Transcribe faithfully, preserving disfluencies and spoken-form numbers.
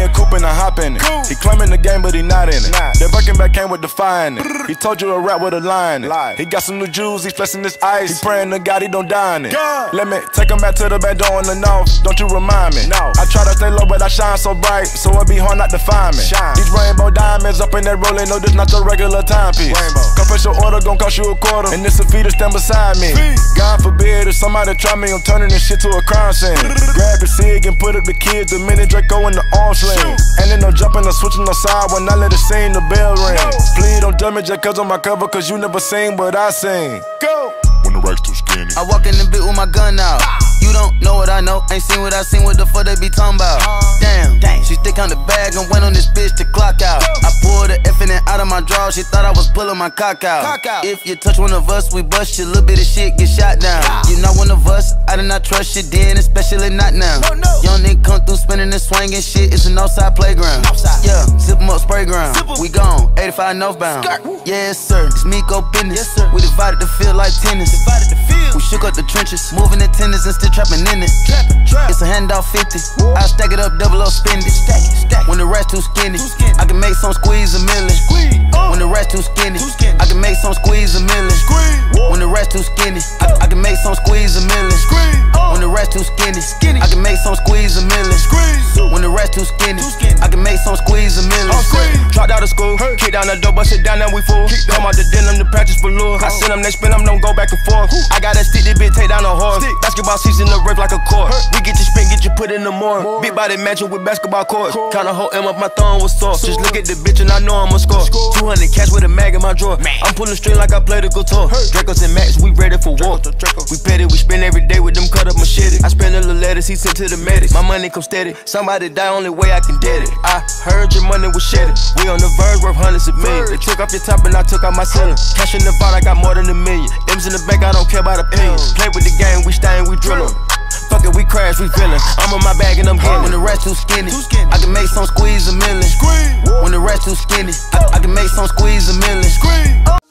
a coupe and I hop in it. He claiming the game, but he not in it. That Birkin back came with defying it. He told you a rap with a line in it. He got some new jewels, he's flexing this ice. He praying to God he don't die in it. Let me take him back to the bando in the Nawf. Don't you remind me? No. I try to stay low, but I shine so bright, so it be hard not to find me. Shine. These rainbow diamonds up in that Rollie, no, this not your regular timepiece. Come press your order, gon' cost you a quarter, and this a fee to stand beside me. God forbid if somebody try me, I'm turning this shit to a crime scene. Grab your cig and put up the kids, the minute Draco in the arm sling. And then no jumping or switching the side when I let it sing, the bell ring. Please don't judge me just cause on my cover, cause you never seen what I sing. Go! When the rack's too skinny, I walk in the bit with my gun out. You don't know what I know, ain't seen what I seen, what the fuck they be talking about. Damn, Damn. She stick on the bag and went on this bitch to clock out. I pulled the F in it out of my draw, she thought I was pulling my cock out. cock out. If you touch one of us, we bust you, little bit of shit get shot down. You not one of us, I did not trust you then, especially not now. No, no. Young nigga come through spinning and swinging shit, it's an outside playground. Outside. Yeah, zip 'em up, spray ground. We gone, eighty-five northbound. Yes sir, it's Migos business. Yes, sir. We divided the field like tennis. Divided the field. We shook up the trenches, moving the tenders and still trapping in it. Trappin', trap. It's a handoff fifty. Woo. I stack it up, double up, spend it. Stack it, stack it. When the rest too skinny, too skinny, I can make some squeeze a million. Squeeze. Uh. When the rest too skinny, too skinny, I can make some squeeze a million. Squeeze. When the rest too skinny, I, I can make some squeeze a million. Squeeze. Uh. When the rest too skinny, skinny, I can make some squeeze a million. Squeeze. When the rest too skinny, too skinny, I can make some squeeze a million. Dropped out of school, hey. Kick down the door, bust it down, now we full. Come out the denim, the practice for lure. I send them, they spin them, don't go back and forth. Ooh. I got that stick, this bitch take down a horse. Stick. Basketball season, the rape like a court. Hey. We get you spin, get you put in the morning. More. Big body mansion with basketball courts. Court. Kinda hold M up, my thumb was sore. Just look at the bitch and I know I'ma score. score. two hundred cash with a mag in my drawer. Man. I'm pulling string like I played a guitar. Hey. Dracos and Max, we ready for war. Draco, Draco. We petty, we spend every day with them cut up machete. I spend a little letters, he sent to the medics. My money come steady, somebody die, only way I can get it. I heard your money was shedded. We on the verge, worth hundreds of millions. They took off your top and I took out my ceiling. Cash in the vault, I got more than a million. M's in the bank, I don't care about opinions. Play with the game, we stain, we drillin'. Fuck it, we crash, we feelin'. I'm on my bag and I'm getting. When the rest too skinny, too skinny, I can make some squeeze a million. When the rest too skinny, I, I can make some squeeze a million.